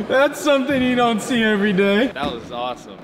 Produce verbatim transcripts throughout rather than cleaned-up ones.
That's something you don't see every day. That was awesome.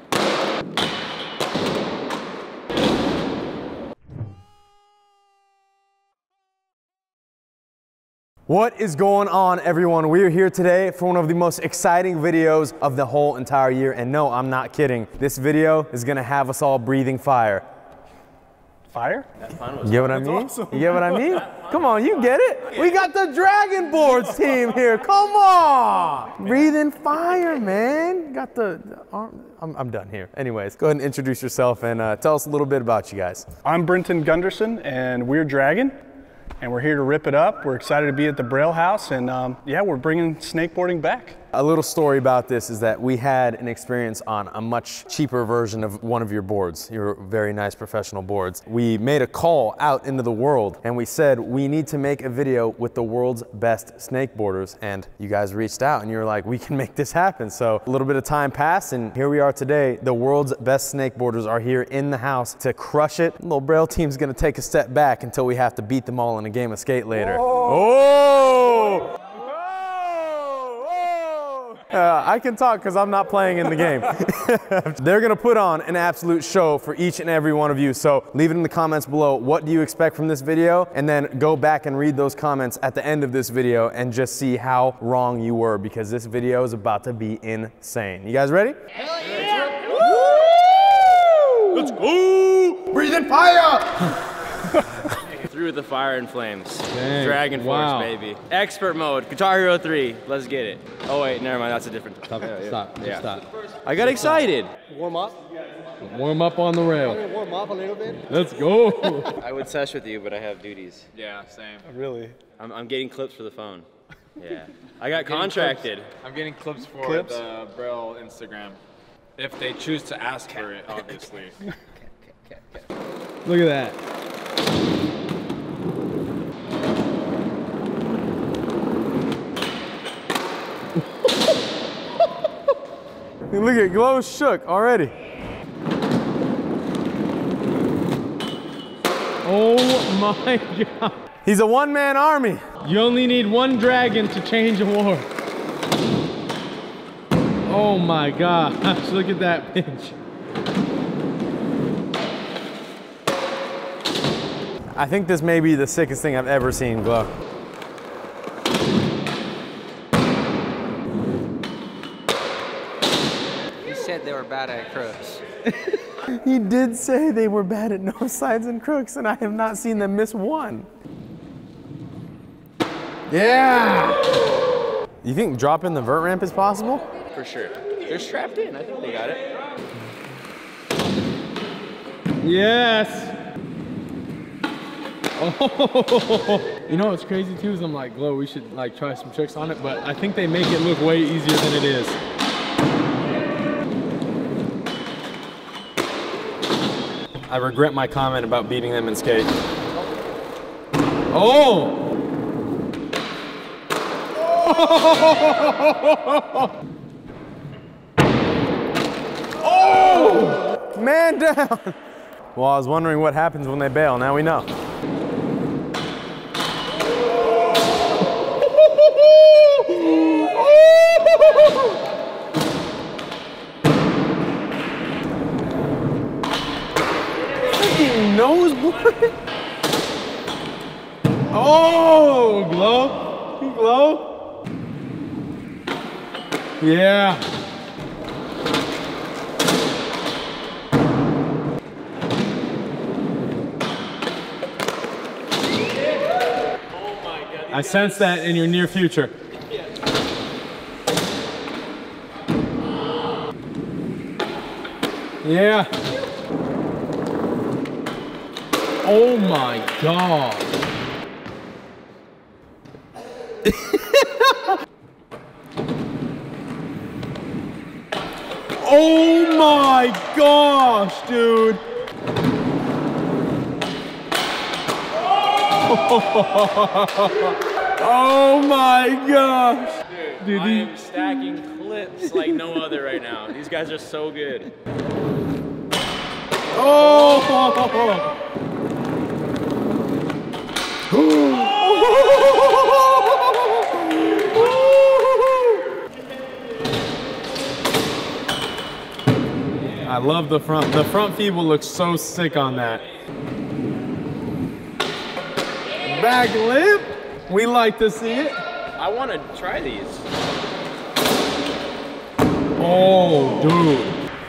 What is going on, everyone? We are here today for one of the most exciting videos of the whole entire year. And no, I'm not kidding. This video is gonna have us all breathing fire. Fire? You get what I mean? Awesome. You get what I mean? Come on, you get it? We got the Dragon Boards team here. Come on! Breathing fire, man. Got the, the arm. I'm, I'm done here. Anyways, go ahead and introduce yourself and uh, tell us a little bit about you guys. I'm Brenton Gunderson, and we're Dragon. And we're here to rip it up. We're excited to be at the Braille House, and um, yeah, we're bringing snakeboarding back. A little story about this is that we had an experience on a much cheaper version of one of your boards, your very nice professional boards. We made a call out into the world, and we said, we need to make a video with the world's best snakeboarders. And you guys reached out and you were like, we can make this happen. So a little bit of time passed, and here we are today. The world's best snakeboarders are here in the house to crush it. The little Braille team's gonna take a step back until we have to beat them all in a game of skate later. Oh! oh! Uh, I can talk because I'm not playing in the game. They're gonna put on an absolute show for each and every one of you. So leave it in the comments below. What do you expect from this video? And then go back and read those comments at the end of this video and just see how wrong you were, because this video is about to be insane. You guys ready? Hell yeah! Woo! Let's go! Breathing fire! Through the fire and flames. Dang, Dragon Force, wow. baby. Expert mode, Guitar Hero three. Let's get it. Oh wait, never mind, that's a different. Stop, yeah, stop, yeah. stop. I got excited. Warm up? Warm up on the rail. Warm up a little bit? Let's go. I would sesh with you, but I have duties. Yeah, same. Really? I'm, I'm getting clips for the phone. Yeah. I got contracted. Clips. I'm getting clips for Clips? the Braille Instagram. If they choose to ask for it, obviously. Look at that. Look at Glow shook already. Oh my God. He's a one-man army. You only need one dragon to change a war. Oh my gosh, look at that pinch. I think this may be the sickest thing I've ever seen, Glow. You said they were bad at crooks. He did say they were bad at no sides and crooks, and I have not seen them miss one. Yeah! You think dropping the vert ramp is possible? For sure. They're strapped in. I think they got it. Yes! Oh! You know what's crazy too is I'm like, Glow, we should like try some tricks on it, but I think they make it look way easier than it is. I regret my comment about beating them in skate. Oh! Oh! Man down! Well, I was wondering what happens when they bail. Now we know. Freaking nosebleed! Oh, Glow! Glow! Yeah. I sense that in your near future. Yeah. Oh my God. Oh my gosh, dude. Oh my gosh. Dude, Dude, I he- am stacking clips like no other right now. These guys are so good. Oh! I love the front. The front feeble looks so sick on that. Back lip. We like to see it. I want to try these. Oh, dude.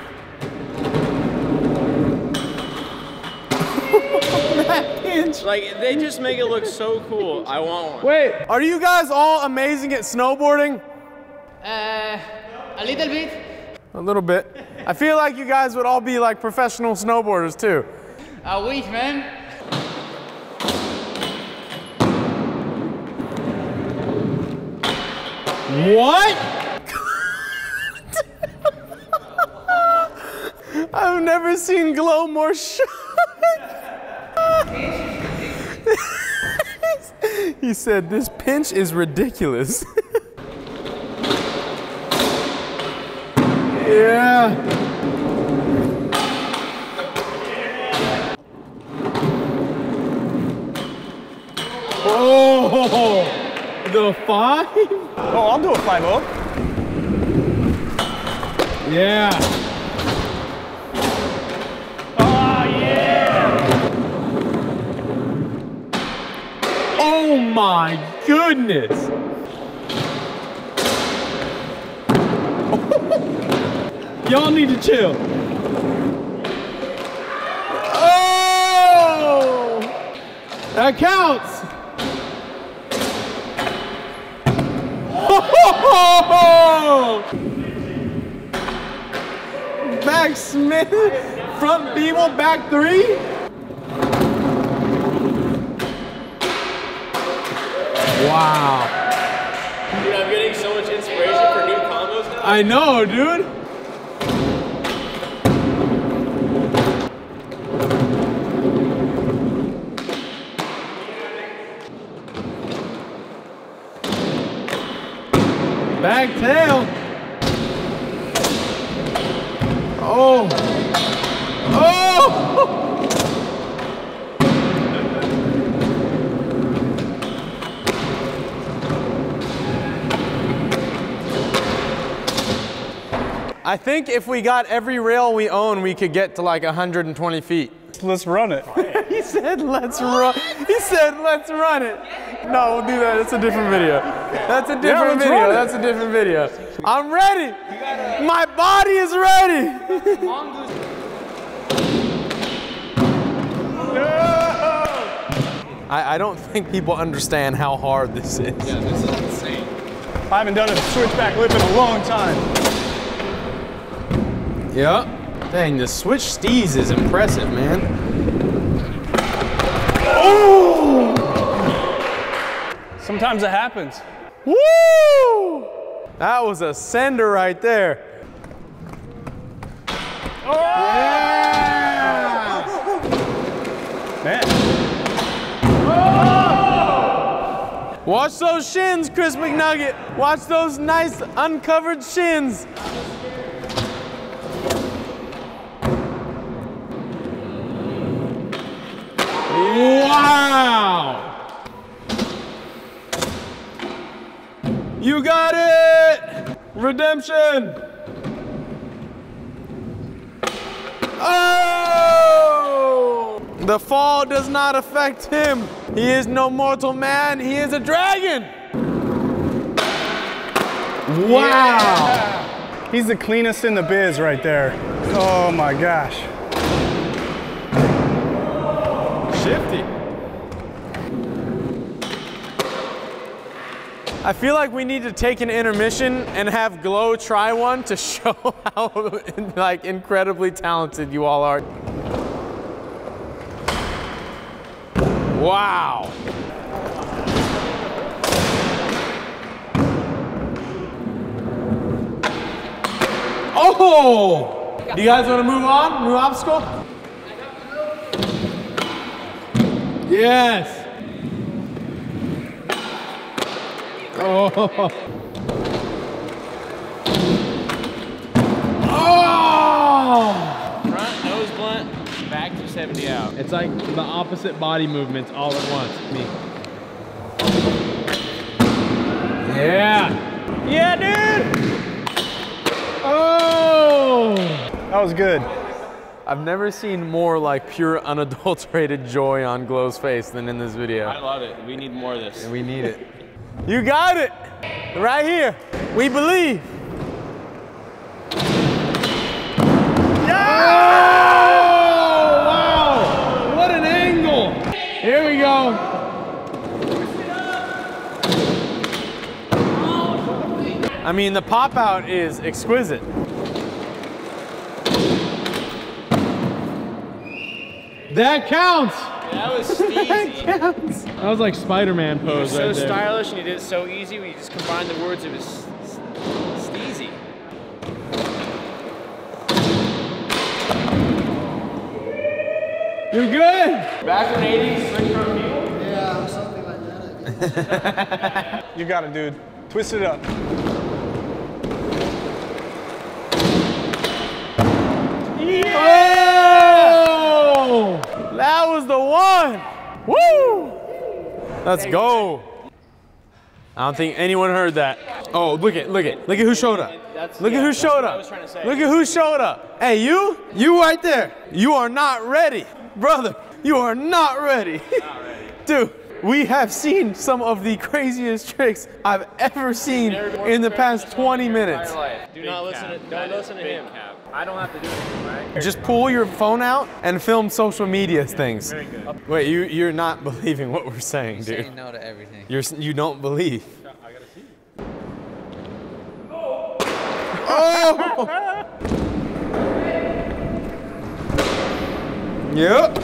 That pinch. Like, they just make it look so cool. I want one. Wait, are you guys all amazing at snowboarding? Uh, a little bit. A little bit. I feel like you guys would all be like professional snowboarders too. I wish, man. What? I've never seen Glow more shocked. He said, this pinch is ridiculous. Yeah. Oh, the five? Oh, I'll do a five oh. Yeah. Oh, yeah. Oh my goodness. Y'all need to chill. Oh! That counts. Back Smith, front feeble, back three. Wow. Dude, I'm getting so much inspiration for new combos now. I know, dude. Back tail. Oh. Oh. I think if we got every rail we own, we could get to like one hundred twenty feet. Let's run it. He said, let's run. He said, let's run it. No, we'll do that. It's a different video. That's a different let's video. run it. That's a different video. I'm ready. My body is ready. I, I don't think people understand how hard this is. Yeah, this is insane. I haven't done a switchback lip in a long time. Yeah. Dang, the switch steez is impressive, man. Oh! Sometimes it happens. Woo! That was a sender right there. Oh! Yeah! Man. Watch those shins, Chris McNugget. Watch those nice uncovered shins. Wow! You got it! Redemption! Oh! The fall does not affect him. He is no mortal man, he is a dragon! Wow! Yeah. He's the cleanest in the biz right there. Oh my gosh. Shifty. I feel like we need to take an intermission and have Glow try one to show how like incredibly talented you all are. Wow. Oh! Do you guys want to move on? Move obstacle? Yes. Oh. Oh. Front nose blunt, back two seventy out. It's like the opposite body movements all at once. Me. Yeah. Yeah, dude. Oh. That was good. I've never seen more like pure unadulterated joy on Glow's face than in this video. I love it. We need more of this. We need it. You got it! Right here. We believe. Oh, wow! What an angle! Here we go. I mean, the pop out is exquisite. That counts. That was steezy. That was like Spider-Man pose So right there. stylish, and he did it so easy. We just combined the words. It was steezy. You're good. Back one eighty, switch front view. Yeah, something like that. You got it, dude. Twist it up. Oh! That was the one! Woo! Let's go. I don't think anyone heard that. Oh, look at, look at, look at who showed up. Look at who showed up. Look at who showed up. Hey, you, you right there. You are not ready. Brother, you are not ready. Not ready. Dude, we have seen some of the craziest tricks I've ever seen in the past twenty minutes. Do not listen to, don't listen to him. I don't have to do anything, right? Just pull your phone out and film social media things. Very good. Wait, you, you're not believing what we're saying, dude. Saying no to everything. You're, you don't believe. I gotta see. Oh! Yep.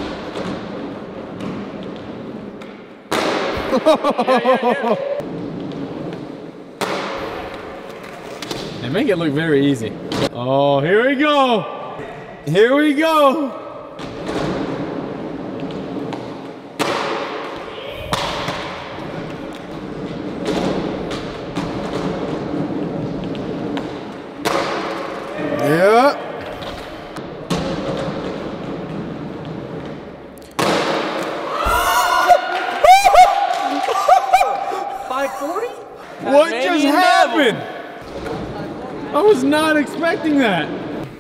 They make it look very easy. Oh, here we go. Here we go. Yeah. five forty? What just happened? I was not expecting that.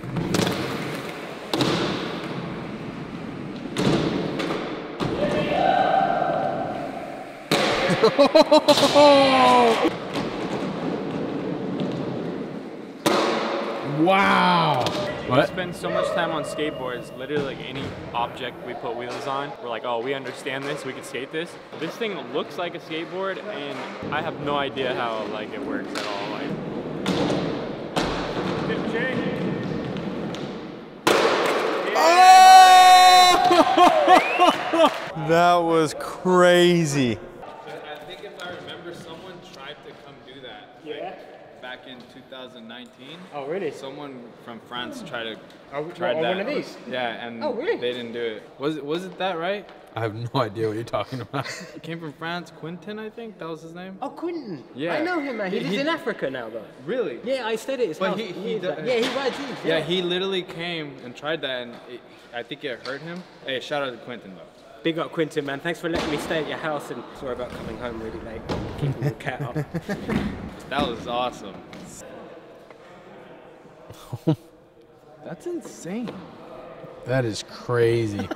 Wow. We spend so much time on skateboards, literally like any object we put wheels on, we're like, oh, we understand this, we can skate this. This thing looks like a skateboard, and I have no idea how like it works at all. Like, That was crazy. I think if I remember, someone tried to come do that. Yeah. Back in two thousand nineteen. Oh, really? Someone from France tried to Oh, tried oh, that. one of these? Yeah, and Oh, really? they didn't do it. Was it was it that right? I have no idea what you're talking about. It came from France. Quentin, I think that was his name. Oh, Quentin. Yeah. I know him, man. He, He- lives he- in Africa now, though. Really? Yeah, I stayed at his But house. he- he years do- back. yeah, he rides these. Yeah, he literally came and tried that, and it, I think it hurt him. Hey, shout out to Quentin though. Big up Quentin, man. Thanks for letting me stay at your house, and sorry about coming home really late. Keeping the cat up. That was awesome. That's insane. That is crazy.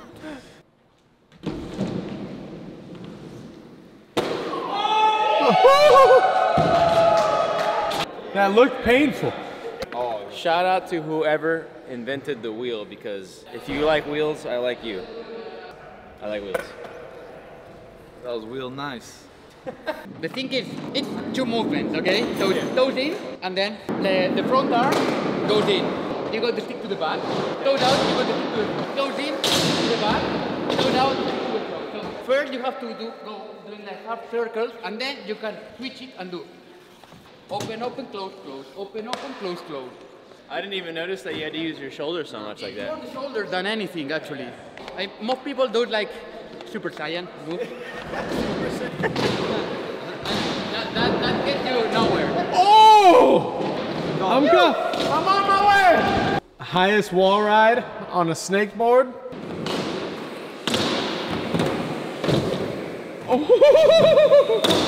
That looked painful. Shout out to whoever invented the wheel, because if you like wheels, I like you. I like wheels. That was real nice. The thing is, it's two movements, okay? So it goes in, and then the, the front arm goes in. You got to stick to the back. Goes out, you got to stick to it. Goes in, to the back. Goes out, stick to the front. So first you have to do, go doing like half circles, and then you can switch it and do open, open, close, close, open, open, close, close. I didn't even notice that you had to use your shoulders so much like More that. the shoulder than anything, actually. I, most people do it like Super Saiyan move. that, that, that gets you nowhere. Oh! I'm go- I'm on my way. Highest wall ride on a snakeboard. Oh!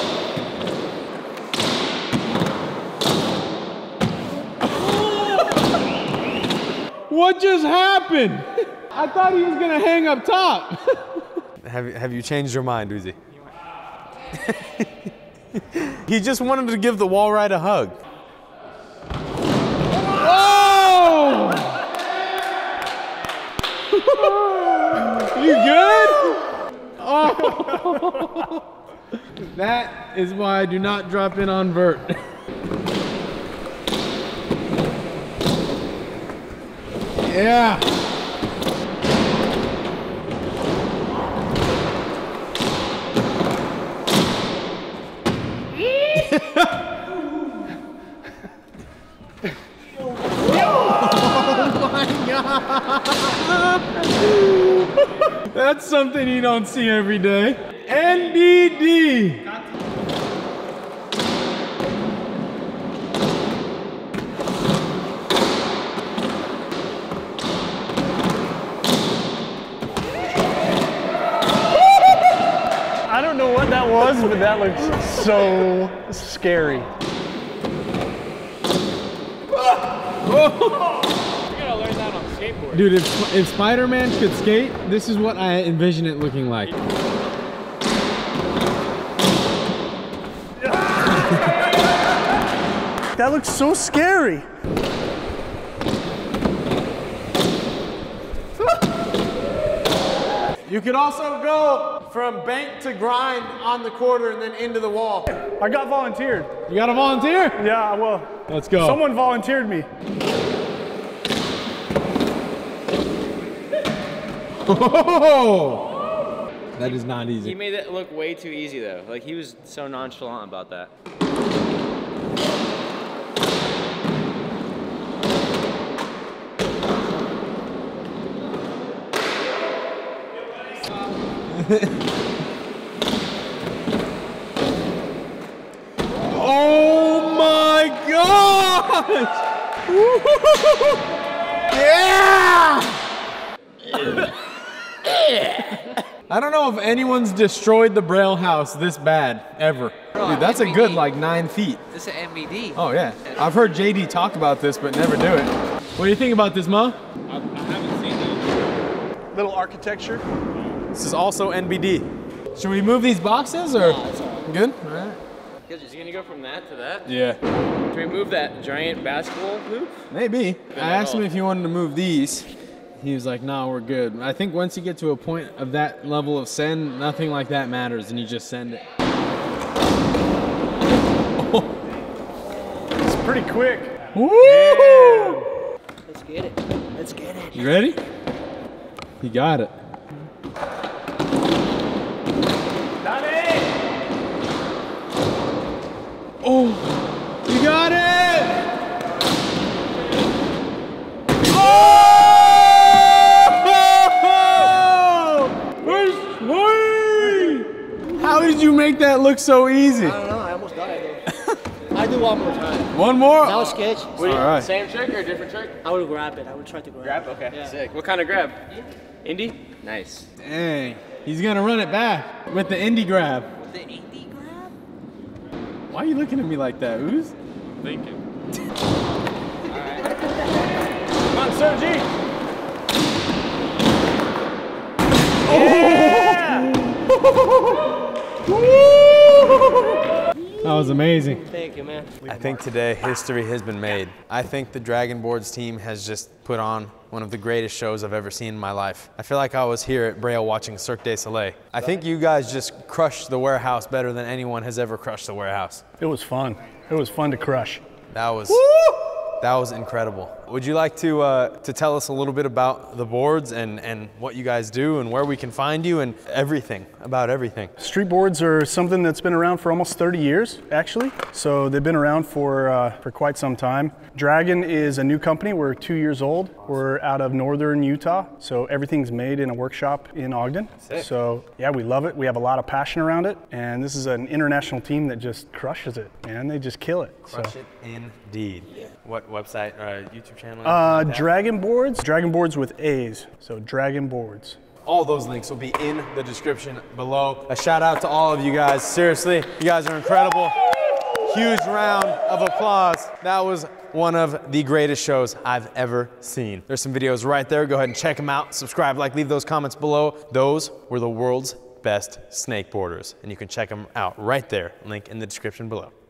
What just happened? I thought he was gonna hang up top. Have, have you changed your mind, Uzi? He just wanted to give the wall ride a hug. Oh! You good? Oh! That is why I do not drop in on vert. Yeah. Oh my God. That's something you don't see every day. N B D. I don't know what that was, but that looks so scary. You gotta learn that on skateboard. Dude, if, if Spider-Man could skate, this is what I envision it looking like. That looks so scary. You could also go from bank to grind on the quarter and then into the wall. I got volunteered. You got a volunteer? Yeah, well, Let's go. someone volunteered me. Oh! That is not He easy. made it look way too easy though. Like he was so nonchalant about that. Oh my gosh! Yeah! I don't know if anyone's destroyed the Braille house this bad, ever. Dude, that's a good like nine feet. This is an M B D. Oh yeah. I've heard J D talk about this, but never do it. What do you think about this, Mo? I, I haven't seen it. Little architecture. This is also N B D. Should we move these boxes or? No, it's all right. Good? All right. You're gonna go from that to that? Yeah. Can we move that giant basketball hoop? Maybe. I at asked him all. if he wanted to move these. He was like, no, we're good. I think once you get to a point of that level of send, nothing like that matters, and you just send it. It's pretty quick. Woo! Let's get it. Let's get it. You ready? You got it. Oh, you got it! Oh! How did you make that look so easy? I don't know. I almost got it though. I do one more time. One more? That was sketch. What do you, All right. Same trick or a different trick? I would grab it. I would try to grab, Grab? it. Okay. Yeah. Sick. What kind of grab? Indie? Nice. Dang, he's gonna run it back with the indie grab. The indie grab? Why are you looking at me like that, Ooze? Thinking. Come on, Sergi. That was amazing. Thank you, man. I think today history has been made. I think the Dragon Boards team has just put on one of the greatest shows I've ever seen in my life. I feel like I was here at Braille watching Cirque du Soleil. I think you guys just crushed the warehouse better than anyone has ever crushed the warehouse. It was fun. It was fun to crush. That was that was incredible. Would you like to uh, to tell us a little bit about the boards and and what you guys do and where we can find you and everything about everything? Street boards are something that's been around for almost thirty years, actually. So they've been around for uh, for quite some time. Dragon is a new company. We're two years old. We're out of northern Utah, so everything's made in a workshop in Ogden. Sick. So yeah, we love it. We have a lot of passion around it, and this is an international team that just crushes it, man. They just kill it. So. Crush it indeed. What website or YouTube channel? Uh, Like that? Dragon Boards, Dragon Boards with A's, so Dragon Boards. All those links will be in the description below. A shout out to all of you guys. Seriously, you guys are incredible. Huge round of applause. That was one of the greatest shows I've ever seen. There's some videos right there. Go ahead and check them out. Subscribe, like, leave those comments below. Those were the world's best snakeboarders, and you can check them out right there. Link in the description below.